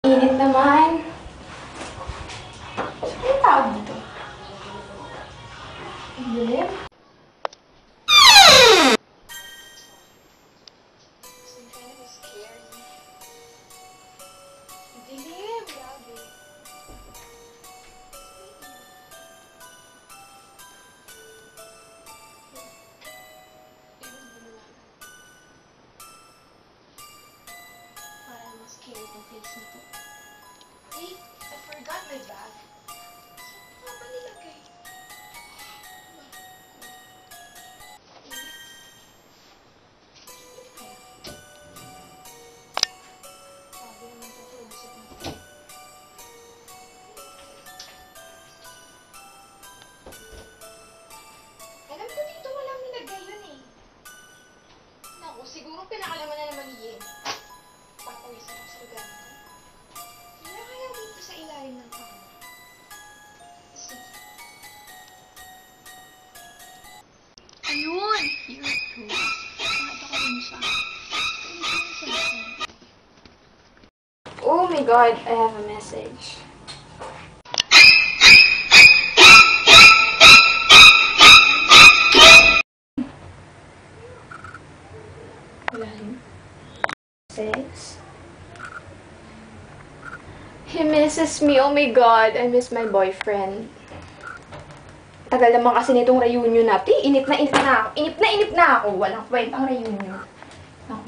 Init naman. Ano yung tawag dito? Dilim? Dilim, grabe. Parang mas scary yung place nito. Hey, I forgot my bag. Saan ba nilagay? Alam ko dito walang nilagay yun eh. Naku, siguro pinakalaman na naman ni Yen. Papawisan ako sa lugar na to. Wala kaya dito sa ilalim ng kama. Sige. Ayun! Here it goes. Nakita ko rin siya. Oh my God, I have a message. Wala rin. Says, he misses me. Oh my God, I miss my boyfriend. Tagal naman kasi nitong reunion natin. Inip na ako. Inip na ako. Walang kwentang reunion. Ako.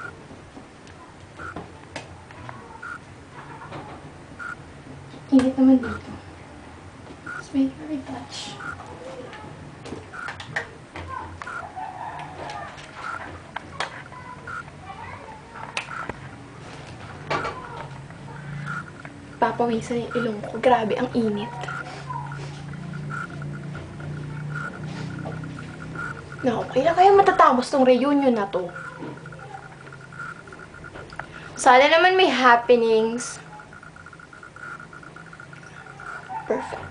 Init naman dito. It's my favorite touch. Papawisan yung ilong ko. Grabe, ang init. No, kailan kaya matatapos tong reunion na to? Sana naman may happenings. Perfect.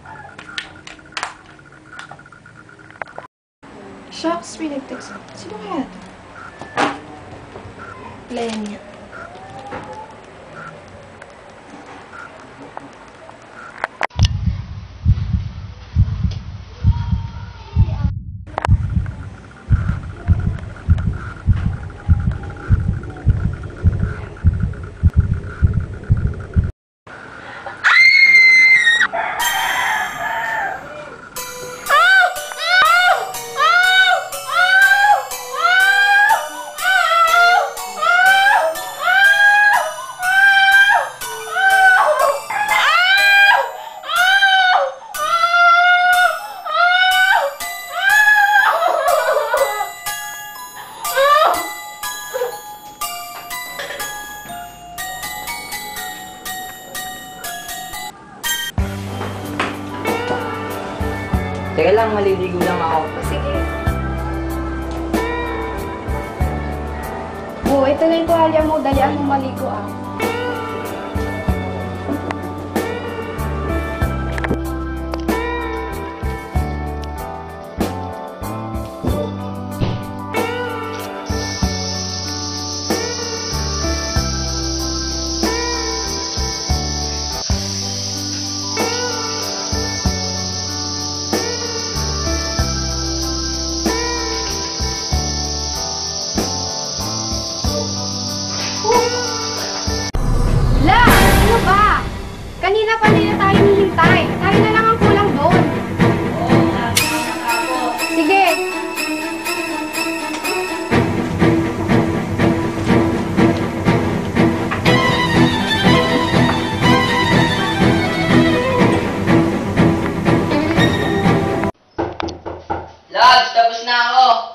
Shucks, may nag-text. Sino kaya ito? Lenya. Teka lang, maliligo lang ako. Sige. Oh, ito na yung tuwalya mo. Dalian mo maligo ah. Kanina pa nila tayo hihintay. Tayo na lang ang kulang doon. Sige. Labs, tapos na ako.